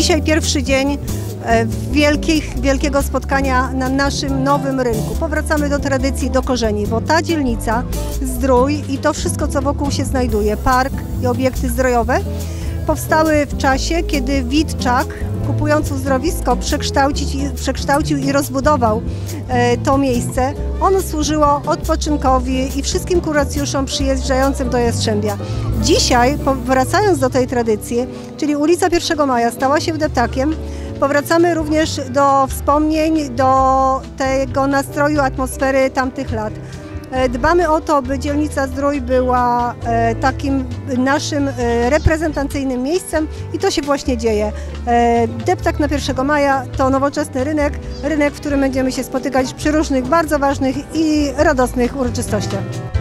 Dzisiaj pierwszy dzień wielkiego spotkania na naszym nowym rynku. Powracamy do tradycji, do korzeni, bo ta dzielnica, Zdrój i to wszystko, co wokół się znajduje, park i obiekty zdrojowe, powstały w czasie, kiedy Witczak, kupując uzdrowisko, przekształcił i rozbudował to miejsce. Ono służyło odpoczynkowi i wszystkim kuracjuszom przyjeżdżającym do Jastrzębia. Dzisiaj, wracając do tej tradycji, czyli ulica 1 Maja stała się deptakiem, powracamy również do wspomnień, do tego nastroju, atmosfery tamtych lat. Dbamy o to, by dzielnica Zdrój była takim naszym reprezentacyjnym miejscem i to się właśnie dzieje. Deptak na 1 Maja to nowoczesny rynek, w którym będziemy się spotykać przy różnych bardzo ważnych i radosnych uroczystościach.